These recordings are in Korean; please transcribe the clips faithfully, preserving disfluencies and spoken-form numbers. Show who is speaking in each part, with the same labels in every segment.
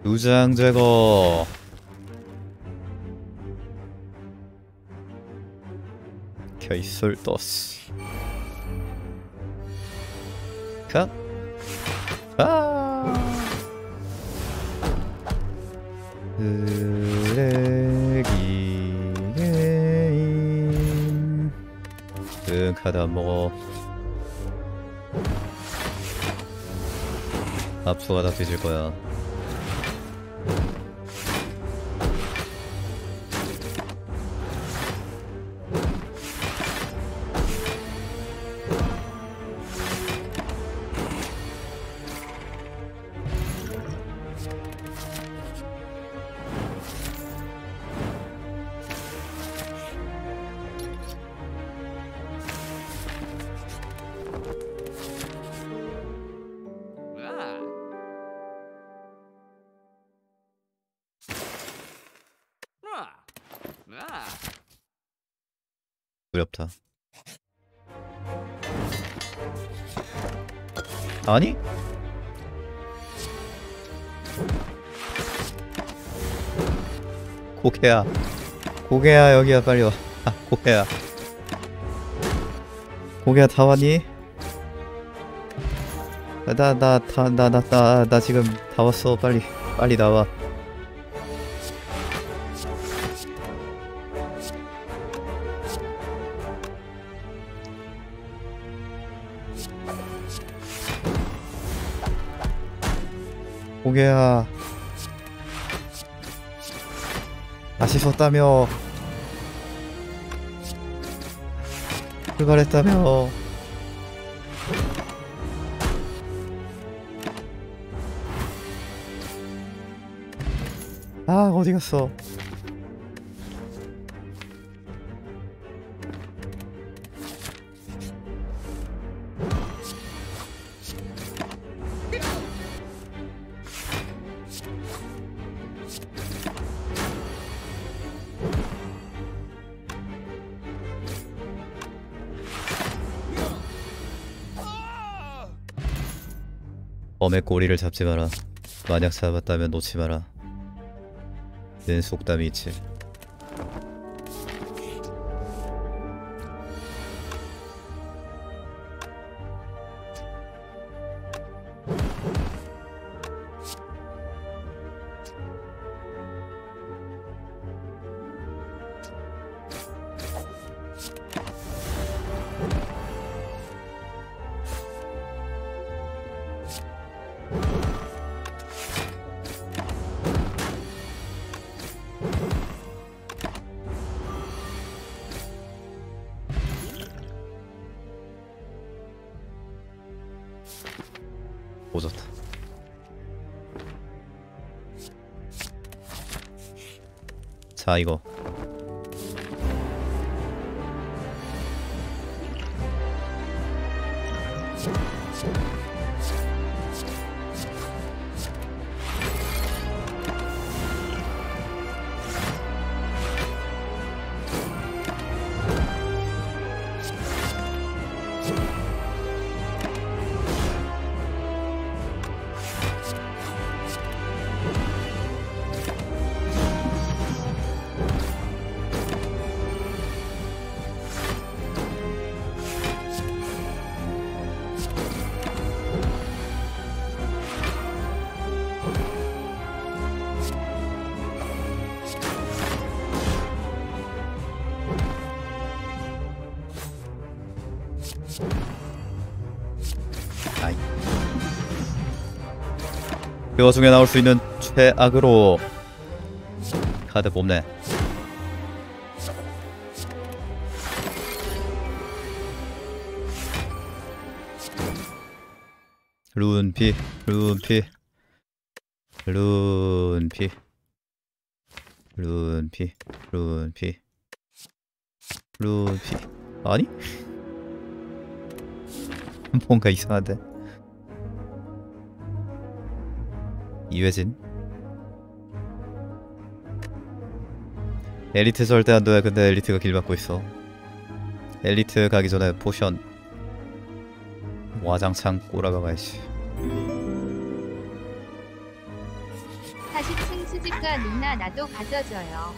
Speaker 1: 두장 제거. 케이솔더스 컷. 아 쓰레기 게임. 응, 카드 안 먹어. 압수가 다 뒤질 거야. 두렵다. 아니? 고개야, 고개야, 여기야, 빨리 와. 아, 고개야, 고개야, 다 왔니? 나 나 나 나 나 나 나 나 지금 다 왔어. 빨리 빨리 나와. 고개야, 다시 섰다며. 출발했다며. 아, 어디 갔어? 범의 꼬리를 잡지 마라. 만약 잡았다면 놓지 마라. 는 속담이 있지. 오졌다. 자, 이거 아이. 그 와중에 나올 수 있는 최악으로 카드 뽑네. 룬피, 룬피, 룬피, 룬피, 룬피, 룬피. 아니? 뭔가 이상한데. 이회진. 엘리트 절대 안 돼. 근데 엘리트가 길 막고 있어. 엘리트 가기 전에 포션 와장창 꼬라가 가야지.
Speaker 2: 사십 층 수집가 누나 나도 가져줘요.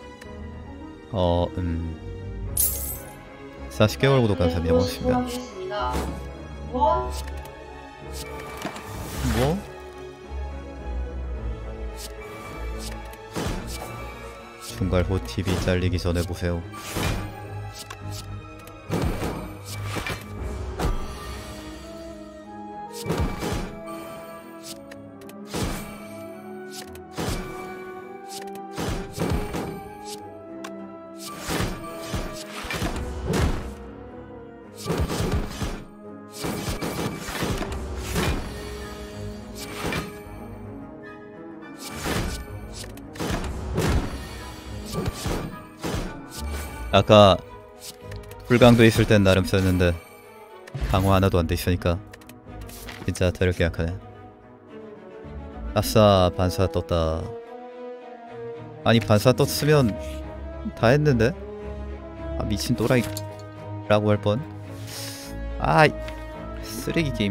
Speaker 1: 어, 음. 사십 개월 구독 감사합니다. 고맙습니다.
Speaker 3: 뭐?
Speaker 1: 뭐? 중갈호 티비 잘리기 전에 보세요. 아까 불강도 있을 땐 나름 썼는데 강화 하나도 안 돼 있으니까 진짜 더럽게 약하네. 아싸, 반사 떴다. 아니 반사 떴으면 다 했는데? 아 미친 또라이 라고 할 뻔. 아 쓰레기 게임.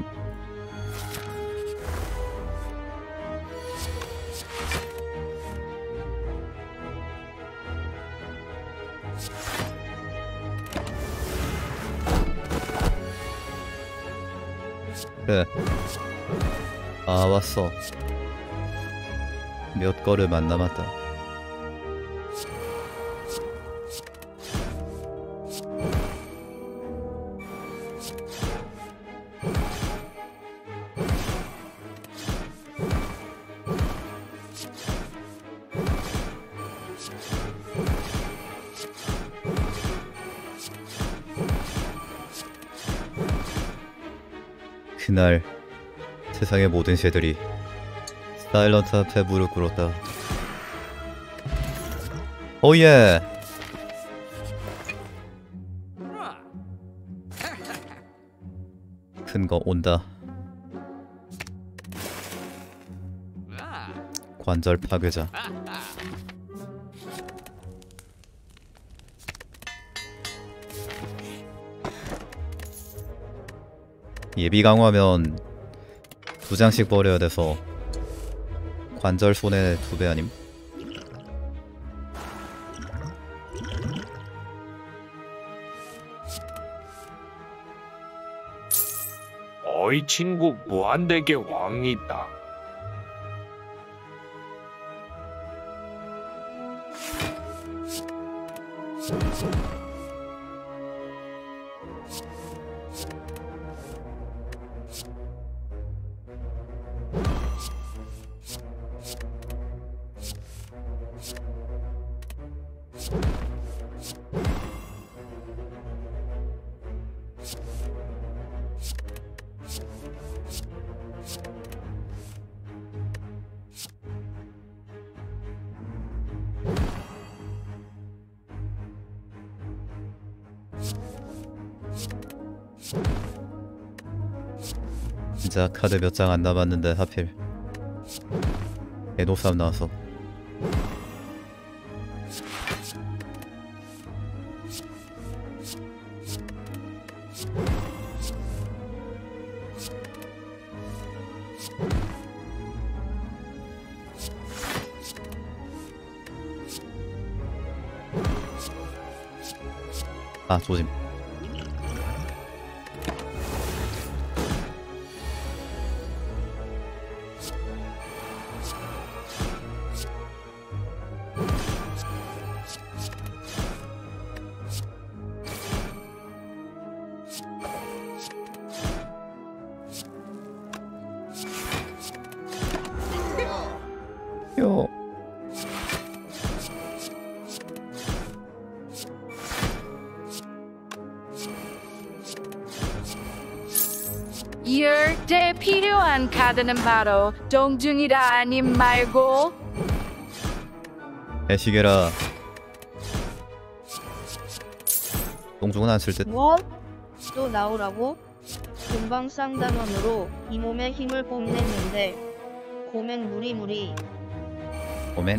Speaker 1: 그래. 아 왔어. 몇 걸음 안 남았다. 그날 세상의 모든 새들이 사일런트 앞에 무릎 꿇었다. 오예! 큰 거 온다. 관절 파괴자. 예비 강화면 두 장씩 버려야 돼서 관절 손해 두 배 아님?
Speaker 4: 어이 친구 무한대계 왕이 있다.
Speaker 1: 진짜 카드 몇 장 안 남았는데 하필 에노삼 나와서. 아 조짐. 요.
Speaker 5: 이럴 때 필요한 카드는 바로 동중이다 아님 말고.
Speaker 1: 애시게라. 똥중은 안 쓸 듯.
Speaker 3: 뭐? 또 나오라고? 금방 쌍단원으로 이 몸의 힘을 뽐냈는데 고멘 무리무리.
Speaker 1: 오멘.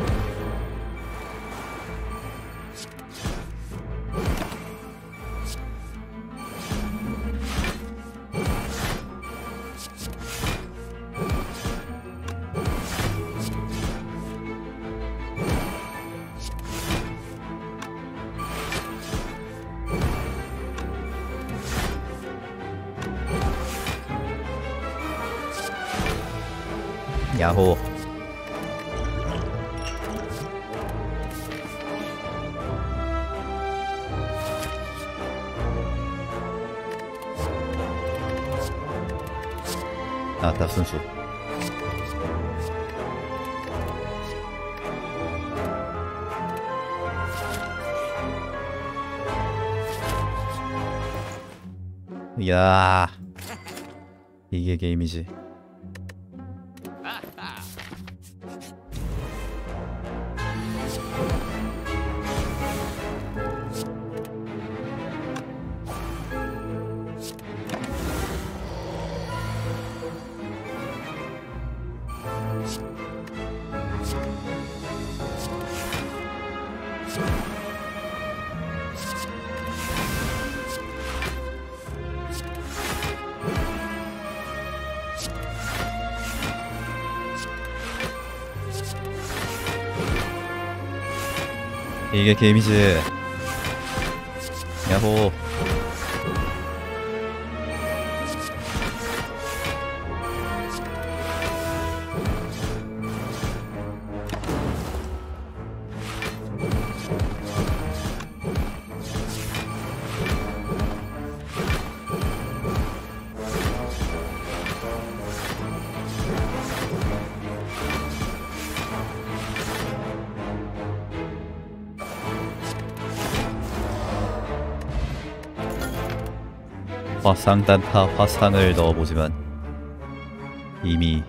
Speaker 1: 야호. 아따 순수. 야, 이게 게임이지. 이게 게임이지. 야호. 화상단타 화상을 넣어보지만 이미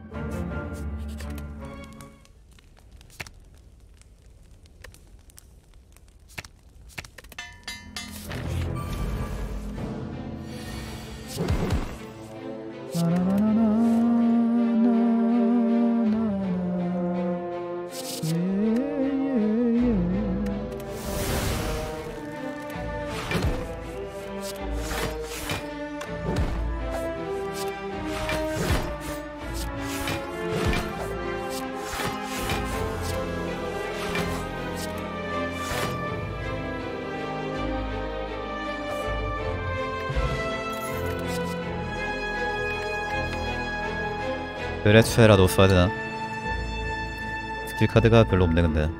Speaker 1: 그레츠에라도 써야 되나? 스킬 카드가 별로 없네 근데.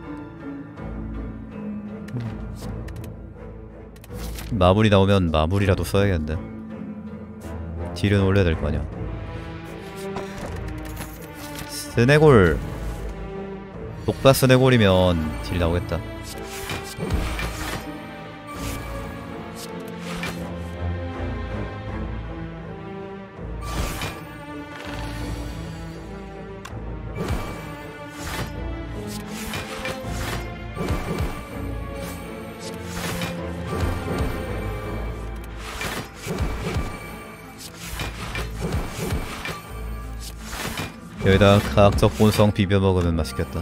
Speaker 1: 마무리 나오면 마무리라도 써야겠는데. 딜은 올려야 될 거 아니야. 스네골 녹바 스네골이면 딜 나오겠다. 여기다 과학적 본성 비벼 먹으면 맛있겠다.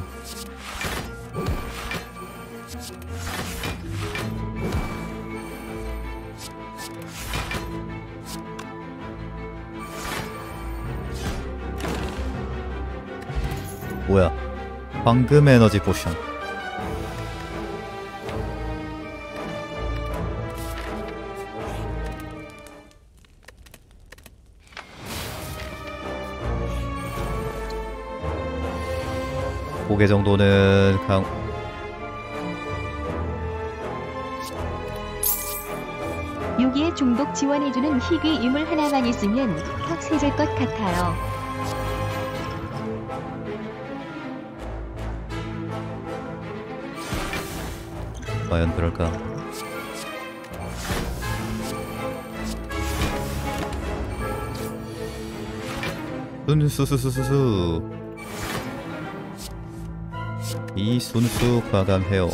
Speaker 1: 뭐야? 황금 에너지 포션. 고개 정도는 강...
Speaker 6: 여기에 중독 지원해주는 희귀 유물 하나만 있으면 확 세질 것 같아요.
Speaker 1: 과연 그럴까? 순수수수수수. 이 순수 과감해요.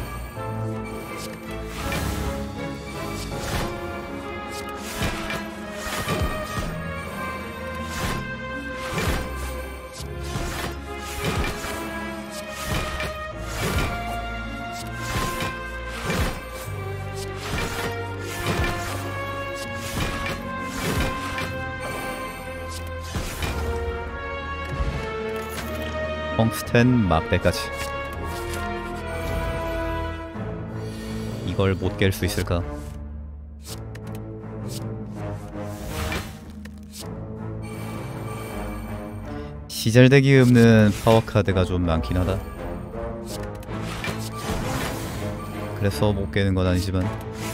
Speaker 1: 텅스텐 막대까지. 이걸 못 깰 수 있을까? 시절되기 없는 파워카드가 좀 많긴 하다. 그래서 못 깨는 건 아니지만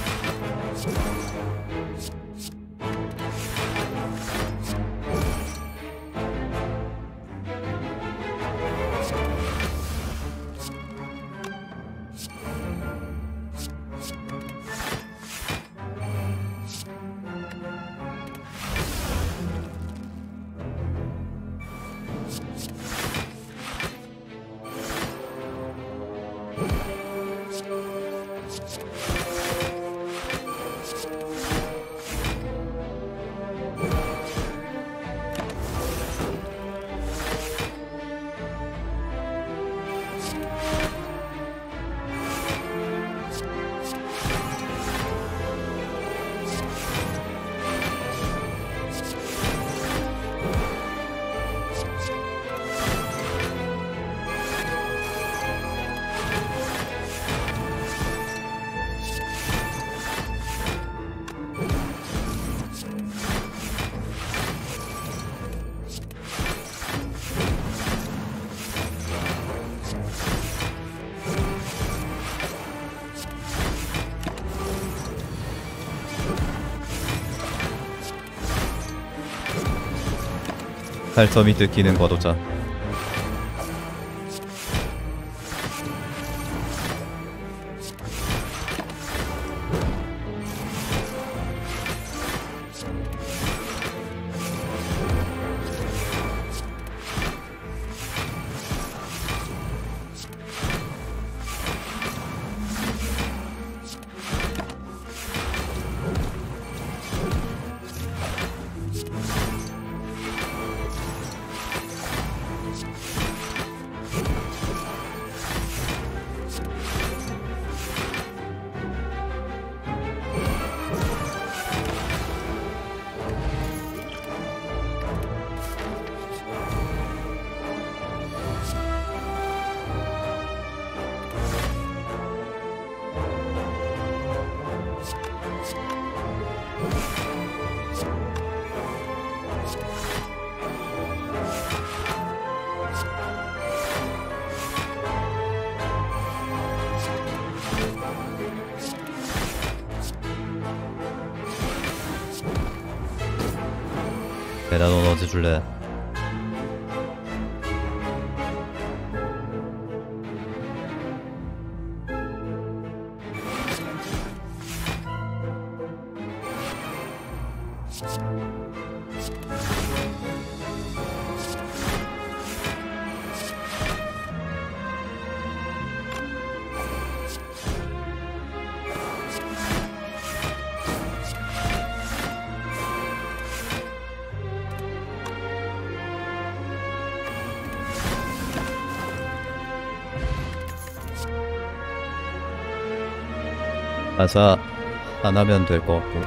Speaker 1: 팔점이 뜯기는 과도자. 배나돈 언제 줄래? 가사 안 하면 될 것 같고.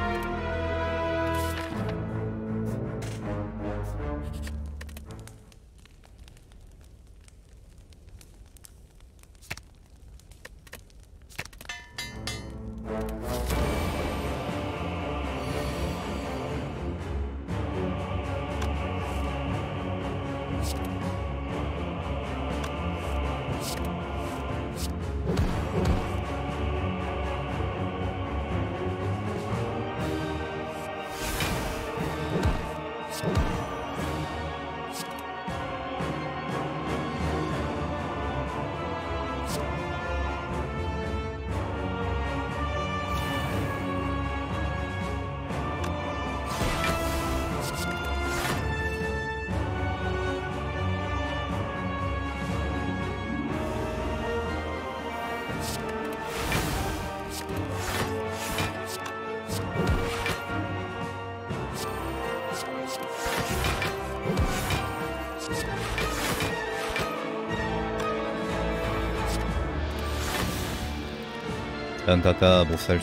Speaker 1: 장가가 못살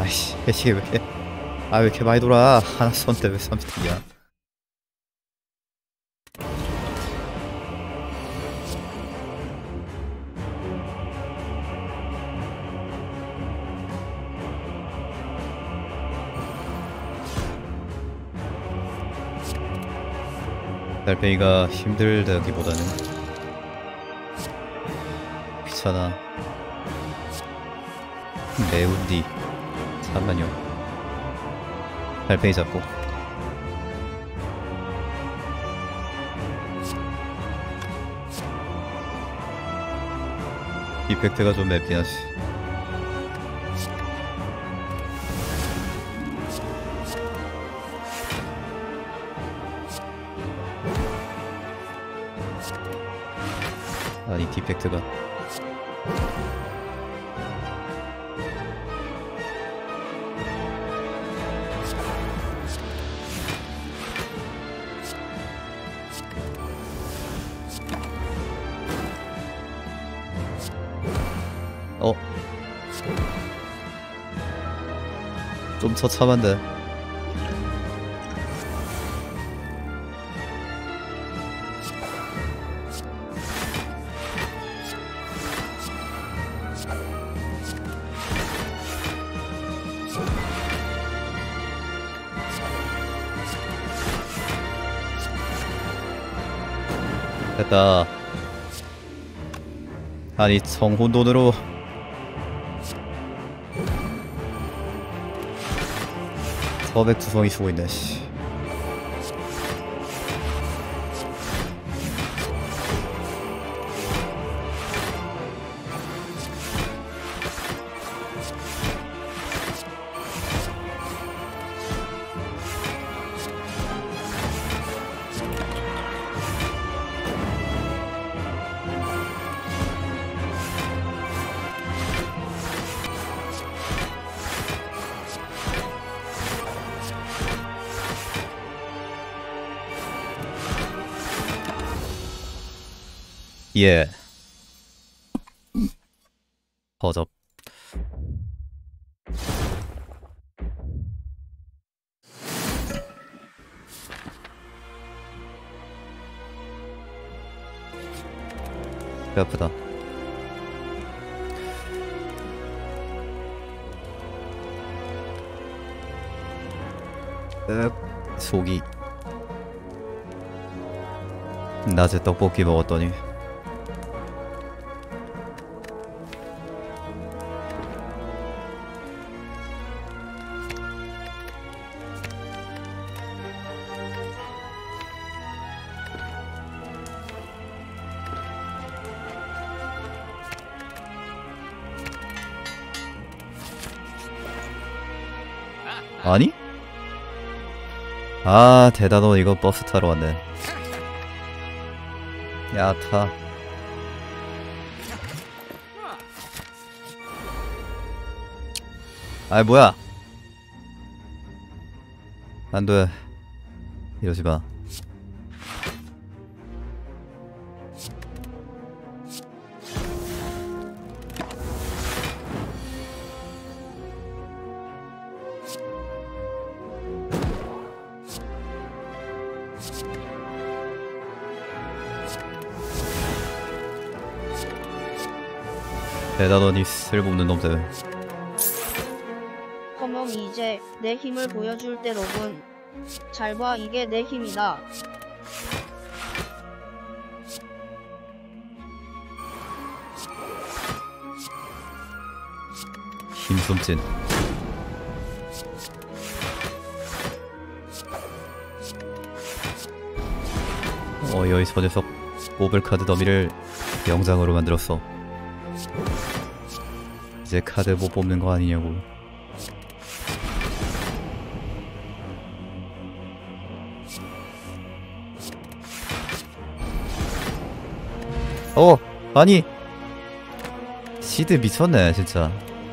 Speaker 1: 아이씨 배치기 왜 이렇게 아 왜 이렇게 많이 돌아. 하나 쏜데 왜 삼십 틱이야. 달팽이가 힘들다기보다는 귀찮아. 매운디. 잠깐만요. 달팽이 잡고. 이펙트가 좀 맵긴 하지. 아니 디펙트가 어? 좀 처참한데. 됐다. 아니 청혼돈으로 서백 두성이 쓰고 있네. 씨. 예. 허접. 배 아프다. 윽, 속이. 낮에 떡볶이 먹었더니 아니? 아 대단원 이거 버스 타러 왔네. 야 타. 아이 뭐야. 안돼. 이러지마. 대단원이 쓸모없는 놈들.
Speaker 3: 허멍 이제 내 힘을 보여줄 때로군. 잘 봐, 이게 내 힘이다.
Speaker 1: 힘숨진. 어이 저 녀석 뽑을 카드 더미를 영장으로 만들었어. 이제 카드 못 뽑는 거 아니냐고. 어! 아니! 시드 미쳤네 진짜.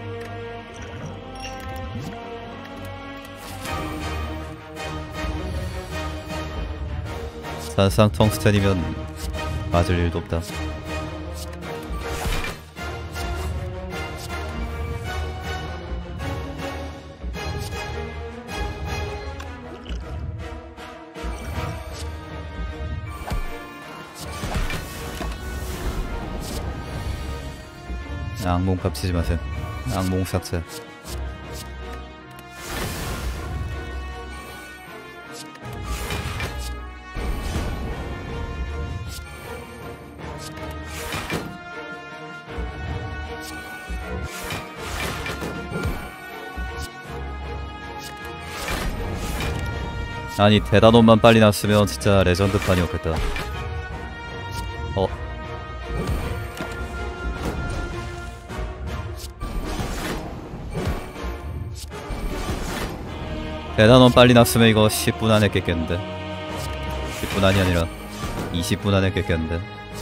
Speaker 1: 산상 텅스텐이면 맞을 일도 없다. 악몽 깝치지 마세요. 악몽 삭제. 아니 대단원만 빨리 났으면 진짜 레전드판이었겠다. 어? 대단원 빨리 났으면 이거 십 분 안에 깼겠는데. 십 분 안이 아니라 이십 분 안에 깼겠는데.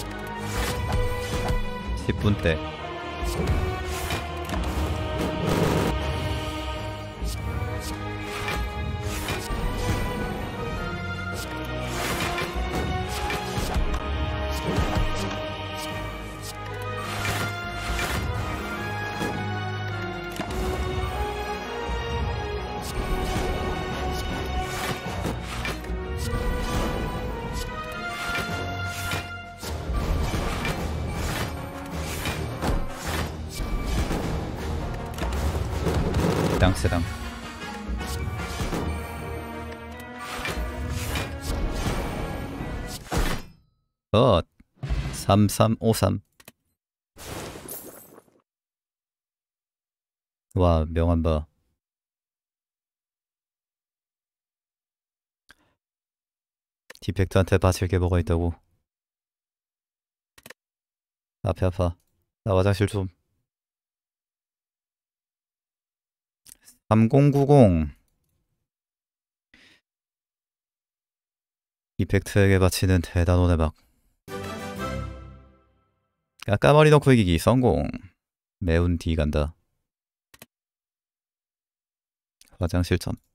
Speaker 1: 십 분대. 세당 어 삼삼오삼. 와 명한바. 디펙트한테 바칠 게 뭐가 있다고. 앞에 아파. 나 화장실 좀. 삼공구공. 이펙트에게 바치는 대단원의 막. 까까머리 넣고 이기기 성공. 매운 D 간다. 화장실 점.